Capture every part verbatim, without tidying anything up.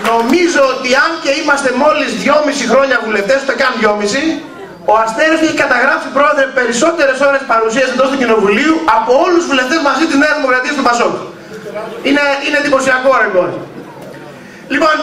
νομίζω ότι αν και είμαστε μόλις δυόμισι χρόνια βουλευτές, ούτε καν δυόμισι, ο Αστέρης έχει καταγράψει, πρόεδρε, περισσότερες ώρες παρουσίας εντός του Κοινοβουλίου από όλους τους βουλευτές μαζί της Νέας Δημοκρατίας του Πασόκ. Είναι, είναι εντυπωσιακό ρεκόρ. Λοιπόν,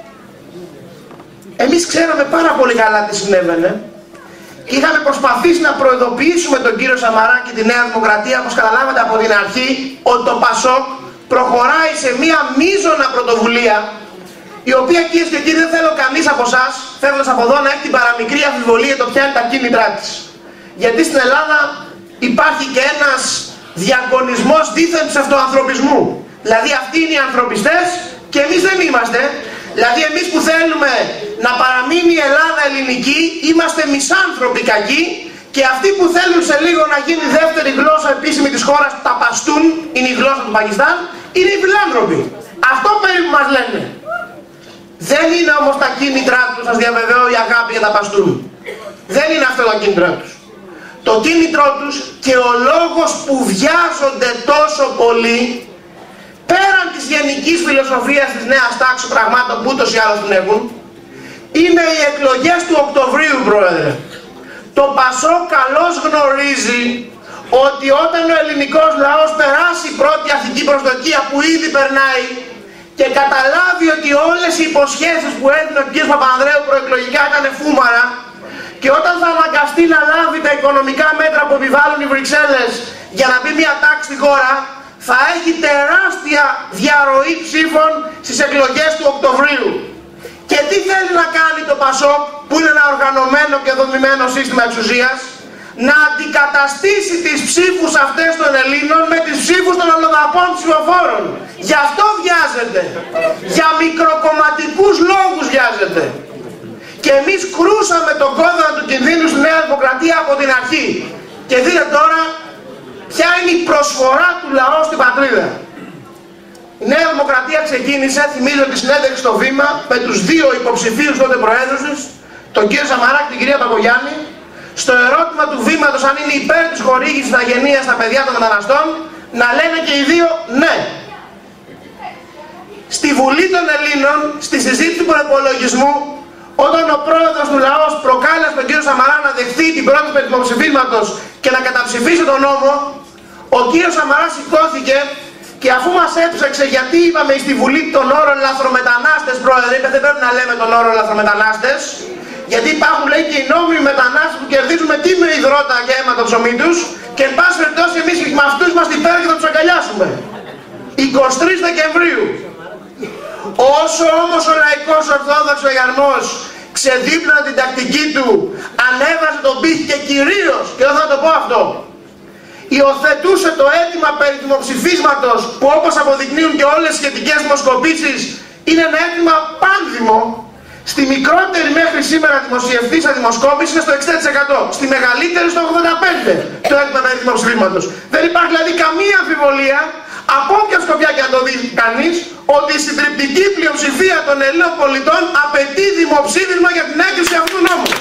εμείς ξέραμε πάρα πολύ καλά τι συνέβαινε και είχαμε προσπαθήσει να προειδοποιήσουμε τον κύριο Σαμαρά και τη Νέα Δημοκρατία, όπως καταλάβατε από την αρχή, ότι το Πασόκ προχωράει σε μία μείζωνα πρωτοβουλία, η οποία, κυρίες και κύριοι, δεν θέλω κανείς από εσάς, φεύγοντας από εδώ, να έχει την παραμικρή αμφιβολία το ποια είναι τα κίνητρά της. Γιατί στην Ελλάδα υπάρχει και ένας διαγωνισμός δίθεν ψευτοανθρωπισμού. Δηλαδή αυτοί είναι οι ανθρωπιστές και εμείς δεν είμαστε. Δηλαδή εμείς που θέλουμε να παραμείνει η Ελλάδα ελληνική, είμαστε μισάνθρωποι κακοί, και αυτοί που θέλουν σε λίγο να γίνει δεύτερη γλώσσα επίσημη της χώρας, τα Παστούν, είναι η γλώσσα του Πακιστάν, είναι οι φιλάνθρωποι. Αυτό περίπου μας λένε. Δεν είναι όμως τα κίνητρά τους, σας διαβεβαιώ, η αγάπη για τα Παστούν. Δεν είναι αυτό το κίνητρό τους. Το κίνητρό τους και ο λόγος που βιάζονται τόσο πολύ, πέραν της γενικής φιλοσοφίας της νέας τάξης πραγμάτων που ούτως ή άλλως την έχουν, είναι οι εκλογές του Οκτωβρίου, πρόεδρε. Το Πασόκ καλώς γνωρίζει ότι όταν ο ελληνικός λαός περάσει η πρώτη αρχική προσδοκία που ήδη περνάει και καταλάβει ότι όλες οι υποσχέσεις που έδινε ο κ. Παπανδρέου προεκλογικά ήταν φούμαρα, και όταν θα αναγκαστεί να λάβει τα οικονομικά μέτρα που επιβάλλουν οι Βρυξέλλες για να μπει μια τάξη στη χώρα, θα έχει τεράστια διαρροή ψήφων στις εκλογές του Οκτωβρίου. Και τι θέλει να κάνει το Πασόκ, που είναι ένα οργανωμένο και δομημένο σύστημα εξουσίας? Να αντικαταστήσει τις ψήφους αυτές των Ελλήνων με τις ψήφους των αλλοδαπών ψηφοφόρων. Γι' αυτό βιάζεται. Για μικροκομματικούς λόγους βιάζεται. Και εμείς κρούσαμε τον κόδωνα του κινδύνου στη Νέα Δημοκρατία από την αρχή. Και δείτε τώρα ποια είναι η προσφορά του λαού στην πατρίδα. Η Νέα Δημοκρατία ξεκίνησε, θυμίζω, τη συνέντευξη στο Βήμα με τους δύο υποψηφίους τότε προέδρους της, τον κύριο Σαμαρά και την κυρία Παπογιάννη, στο ερώτημα του Βήματος αν είναι υπέρ της χορήγησης αγενείας στα παιδιά των μεταναστών, να λένε και οι δύο ναι. Στη Βουλή των Ελλήνων, στη συζήτηση του προϋπολογισμού, όταν ο πρόεδρος του λαός προκάλεσε τον κύριο Σαμαρά να δεχθεί την πρόταση περί δημοψηφίσματος και να καταψηφίσει τον νόμο, ο κύριος Σαμαράς σηκώθηκε και αφού μας έψαξε γιατί είπαμε στη Βουλή τον όρο λαθρομετανάστες, πρόεδρε, είπε δεν πρέπει να λέμε τον όρο λαθρομετανάστες, γιατί υπάρχουν, λέει, και οι νόμιμοι μετανάστες που κερδίζουν με τίμιο υδρότα και αίμα το ψωμί τους, και εν πάση περιπτώσει εμείς με αυτούς είμαστε υπέρ και θα τους αγκαλιάσουμε. εικοστή τρίτη Δεκεμβρίου. Όσο όμως ο λαϊκός ορθόδοξος Γιαρμός ξεδίπλωνε την τακτική του, ανέβασε τον πύχη και κυρίως, και εδώ θα το πω αυτό, υιοθετούσε το αίτημα περί δημοψηφίσματος, που όπως αποδεικνύουν και όλες οι σχετικές δημοσκοπήσεις είναι ένα αίτημα πάνδημο. Στη μικρότερη μέχρι σήμερα δημοσιευτήσα δημοσκόπηση είναι στο εξήντα τοις εκατό. Στη μεγαλύτερη στο ογδόντα πέντε τοις εκατό το αίτημα περί δημοψηφίσματος. Δεν υπάρχει δηλαδή καμία αμφιβολία, από όποια σκοπιά και αν το δει κανείς, ότι η συντριπτική πλειοψηφία των Ελλήνων πολιτών απαιτεί δημοψήφισμα για την έγκριση αυτού του νόμου.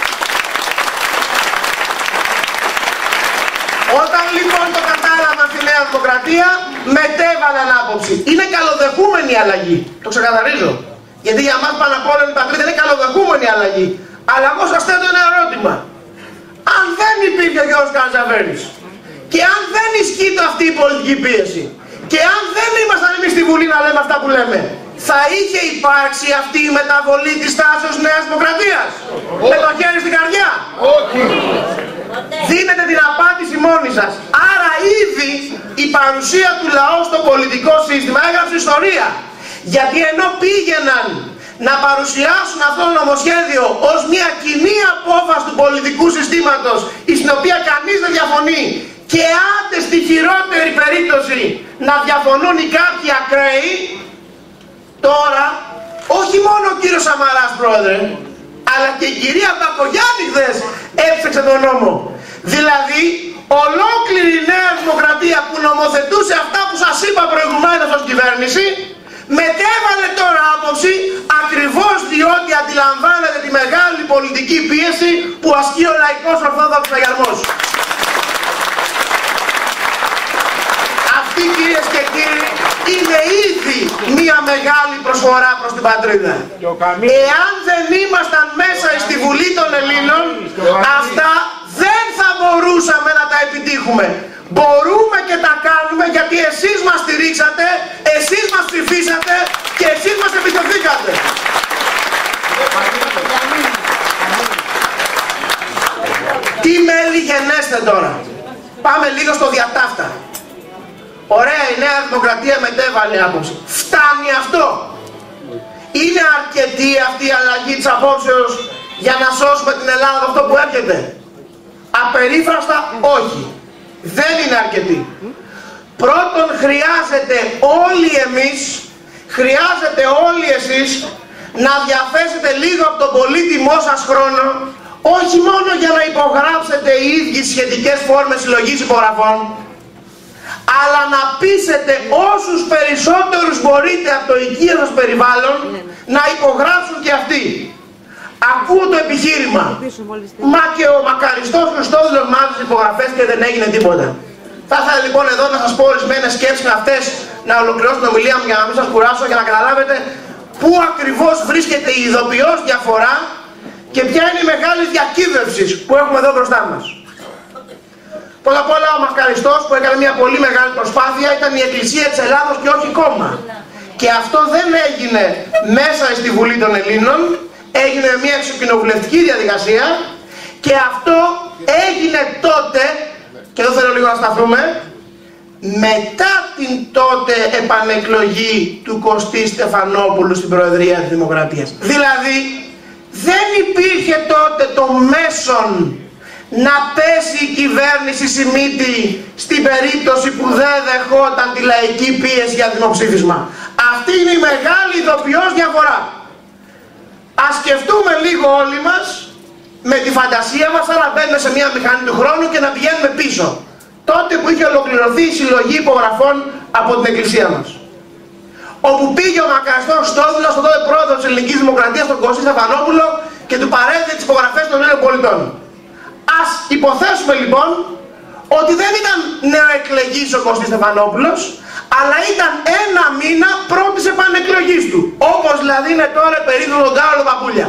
Όταν λοιπόν το κατάλαβαν στη Νέα Δημοκρατία, μετέβαλαν άποψη. Είναι καλοδεχούμενη η αλλαγή. Το ξεκαθαρίζω. Γιατί για μας πάνω απ' όλα η πατρίδα είναι καλοδεχούμενη η αλλαγή. Αλλά εγώ σας θέτω ένα ερώτημα. Αν δεν υπήρχε ο Γιώργος Καντζαβέρης, και αν δεν ισχύει αυτή η πολιτική πίεση, και αν δεν ήμασταν εμείς στη Βουλή να λέμε αυτά που λέμε, θα είχε υπάρξει αυτή η μεταβολή της τάσεως Νέας Δημοκρατίας? Oh. Με το χέρι στην καρδιά? Όχι. Oh. Δίνετε την απάντηση μόνοι σας. Άρα ήδη η παρουσία του λαού στο πολιτικό σύστημα έγραψε ιστορία. Γιατί ενώ πήγαιναν να παρουσιάσουν αυτό το νομοσχέδιο ως μια κοινή απόφαση του πολιτικού συστήματος, στην οποία κανείς δεν διαφωνεί, και άντε στη χειρότερη περίπτωση να διαφωνούν οι κάποιοι ακραίοι, τώρα όχι μόνο ο κύριος Σαμαράς, πρόεδρε, αλλά και η κυρία Παπογιάννη χθες έψαξε τον νόμο. Δηλαδή ολόκληρη η Νέα Δημοκρατία που νομοθετούσε αυτά που σας είπα προηγουμένως ως κυβέρνηση, μετέβαλε τώρα άποψη, ακριβώς διότι αντιλαμβάνεται τη μεγάλη πολιτική πίεση που ασκεί ο λαϊκός ορθόδοξος Αγιαρμός. Αυτή, κυρίες και κύριοι, είναι ήδη μια μεγάλη προσφορά προς την πατρίδα. Εάν δεν ήμασταν μέσα στη Βουλή των Ελλήνων, αυτά δεν θα μπορούσαμε να τα επιτύχουμε. Μπορούμε και τα κάνουμε γιατί εσείς μας στηρίξατε, εσείς μας ψηφίσατε και εσείς μας επιτεθήκατε. Τι μέλη γενέστε τώρα. Πάμε λίγο στο διατάφτα. Ωραία, η Νέα Δημοκρατία μετέβαλε άποψη. Φτάνει αυτό. Είναι αρκετή αυτή η αλλαγή της απόψεως για να σώσουμε την Ελλάδα από αυτό που έρχεται? Απερίφραστα όχι. Δεν είναι αρκετή. Πρώτον, χρειάζεται όλοι εμείς, χρειάζεται όλοι εσείς να διαθέσετε λίγο από τον πολύτιμό σας χρόνο, όχι μόνο για να υπογράψετε οι ίδιοι σχετικές φόρμες συλλογής υπογραφών, αλλά να πείσετε όσους περισσότερους μπορείτε από το οικείο σας περιβάλλον να υπογράψουν και αυτοί. Ακούω το επιχείρημα. Μα και ο μακαριστός Χριστόδουλος μάζεψε υπογραφές και δεν έγινε τίποτα. Θα ήθελα λοιπόν εδώ να σας πω ορισμένες σκέψεις με αυτές, να ολοκληρώσω την ομιλία μου για να μην σας κουράσω και να καταλάβετε πού ακριβώς βρίσκεται η ειδοποιώς διαφορά και ποια είναι η μεγάλη διακύβευση που έχουμε εδώ μπροστά μας. Πρώτα απ' όλα ο μακαριστός που έκανε μια πολύ μεγάλη προσπάθεια ήταν η Εκκλησία της Ελλάδος και όχι κόμμα. Και αυτό δεν έγινε μέσα στη Βουλή των Ελλήνων, έγινε μια εξοκοινοβουλευτική διαδικασία και αυτό έγινε τότε, και εδώ θέλω λίγο να σταθούμε, μετά την τότε επανεκλογή του Κωστή Στεφανόπουλου στην Προεδρία της Δημοκρατίας. Δηλαδή δεν υπήρχε τότε το μέσον να πέσει η κυβέρνηση Σιμίτη στην περίπτωση που δεν δεχόταν τη λαϊκή πίεση για δημοψήφισμα. Αυτή είναι η μεγάλη ειδοποιώς διαφορά. Ας σκεφτούμε λίγο όλοι μας με τη φαντασία μας, σαν να μπαίνουμε σε μια μηχανή του χρόνου και να πηγαίνουμε πίσω. Τότε που είχε ολοκληρωθεί η συλλογή υπογραφών από την Εκκλησία μας. Όπου πήγε ο μακαριστός Χριστόδουλος, ο τότε πρόεδρος της Ελληνικής Δημοκρατίας, τον Κωστή Στεφανόπουλο, και του παρέδιδε τις υπογραφές των Έλληνων πολιτών. Ας υποθέσουμε λοιπόν ότι δεν ήταν νεοεκλεγής ο Κωστής Στεφανόπουλος, αλλά ήταν ένα μήνα πρώτης επανεκλογής του. Όπως δηλαδή είναι τώρα περίπου τον Κάρολο Παπούλια.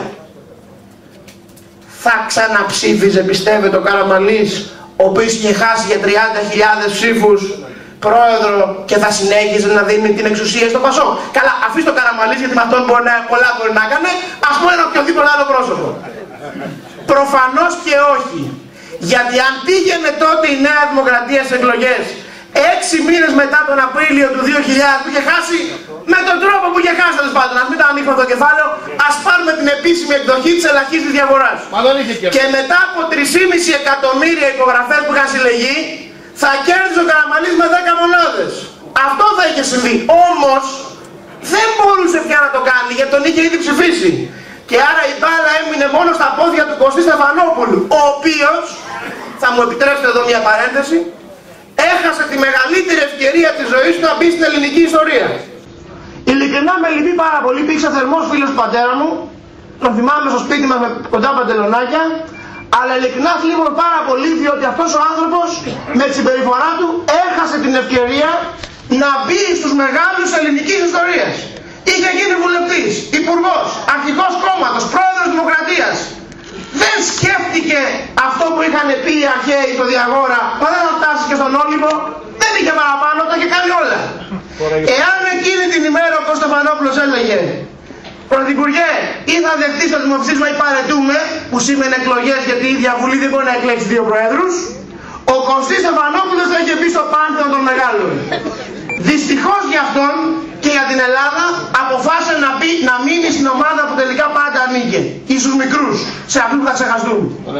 Θα ξαναψήφιζε, πιστεύετε, ο Καραμανλής, ο οποίος είχε χάσει για τριάντα χιλιάδες ψήφους πρόεδρο και θα συνέχιζε να δίνει την εξουσία στο Πασόκ? Καλά, αφήστε το Καραμανλής γιατί με αυτόν μπορεί να, πολλά μπορεί να έκανε, ας πούμε ένα οποιοδήποτε άλλο πρόσωπο. Προφανώς και όχι. Γιατί αν πήγαινε τότε η Νέα Δημοκρατία στις εκλογές έξι μήνες μετά τον Απρίλιο του δύο χιλιάδες που είχε χάσει, με τον τρόπο που είχε χάσει, τέλος πάντων, ας μην τα ανοίξουμε το κεφάλαιο, ας πάρουμε την επίσημη εκδοχή της ελαχίστης διαφοράς. Και... και μετά από τρία κόμμα πέντε εκατομμύρια υπογραφές που είχαν συλλεγεί, θα κέρδιζε ο Καραμανλής με δέκα μονάδες. Αυτό θα είχε συμβεί. Όμως δεν μπορούσε πια να το κάνει γιατί τον είχε ήδη ψηφίσει. Και άρα η μπάλα έμεινε μόνο στα πόδια του Κωστή Στεφανόπουλου, ο οποίος, θα μου επιτρέψετε εδώ μια παρένθεση, έχασε τη μεγαλύτερη ευκαιρία της ζωής του να μπει στην ελληνική ιστορία. Ειλικρινά με λυπεί πάρα πολύ, υπήρξε θερμός φίλος του πατέρα μου, τον θυμάμαι στο σπίτι μας με κοντά παντελονάκια, αλλά ειλικρινά θλίβομαι πάρα πολύ διότι αυτός ο άνθρωπος με τη συμπεριφορά του έχασε την ευκαιρία να μπει στους μεγάλους ελληνικής ιστορίας. Είχε γίνει βουλευτής, υπουργός, αρχηγός κόμματος, πρόεδρος Δημοκρατίας. Δεν σκέφτηκε αυτό που είχαν πει οι αρχαίοι στο Διαγόρα, μα δεν θα φτάσει και στον Όλυμπο, δεν είχε παραπάνω, τα είχε κάνει όλα. Εάν εκείνη την ημέρα ο Κωστής Στεφανόπουλος έλεγε Πρωθυπουργέ, ή θα δεχτείς το δημοψήφισμα ή παρετούμε, που σήμαινε εκλογές γιατί η ίδια Βουλή δεν μπορεί να εκλέξει δύο προέδρους, ο Κωστής Στεφανόπουλος θα είχε μπει στο πάνθεο των μεγάλων. Δυστυχώς για αυτόν και για την Ελλάδα αποφάσισε να, πει, να μείνει στην ομάδα που τελικά πάντα ανήκε. Ίσους μικρούς, σε αυτούς που θα ξεχαστούν.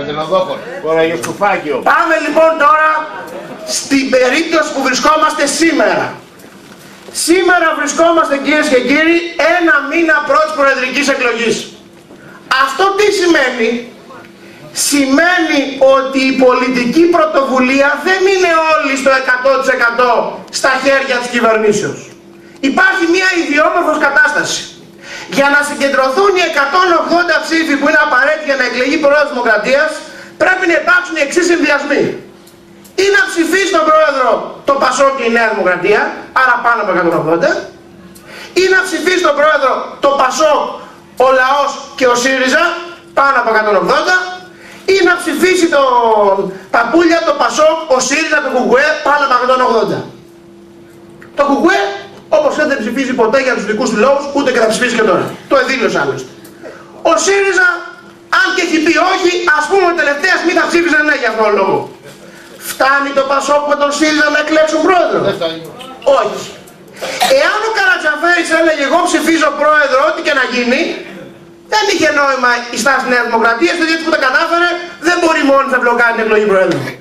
Πάμε λοιπόν τώρα στην περίπτωση που βρισκόμαστε σήμερα. Σήμερα βρισκόμαστε, κυρίες και κύριοι, ένα μήνα πρώτης προεδρικής εκλογής. Αυτό τι σημαίνει? Σημαίνει ότι η πολιτική πρωτοβουλία δεν είναι όλη στο εκατό τοις εκατό στα χέρια της κυβερνήσεως. Υπάρχει μια ιδιόμορφος κατάσταση. Για να συγκεντρωθούν οι εκατόν ογδόντα ψήφοι που είναι απαραίτητοι για να εκλεγεί πρόεδρος της Δημοκρατίας, πρέπει να υπάρξουν οι εξής συνδυασμοί. Ή να ψηφίσει τον πρόεδρο το Πασόκ και η Νέα Δημοκρατία, άρα πάνω από εκατόν ογδόντα, ή να ψηφίσει τον πρόεδρο το Πασόκ, ο λαός και ο ΣΥΡΙΖΑ, πάνω από εκατόν ογδόντα, ή να ψηφίσει τον Παπούλια, το Πασόκ, ο ΣΥΡΙΖΑ, το Κουκουέ, πάνω από εκατόν ογδόντα. Το Κουκουέ, όπως δεν ψηφίζει ποτέ για τους δικούς του λόγους, ούτε και θα ψηφίσει και τώρα. Το εδήλωσε άλλωστε. Ο ΣΥΡΙΖΑ, αν και έχει πει όχι, ας πούμε τελευταία στιγμή θα ψήφιζε ναι για αυτόν τον λόγο. Φτάνει το Πασόκ με τον ΣΥΡΙΖΑ να εκλέξουν πρόεδρο? Όχι. Εάν ο Καρατζαφέρης έλεγε εγώ ψηφίζω πρόεδρο, ό,τι και να γίνει, δεν είχε νόημα η στάση της Νέας Δημοκρατίας, γιατί που τα κατάφερε δεν μπορεί μόνη να μπλοκάρει την εκλογή πρόεδρου.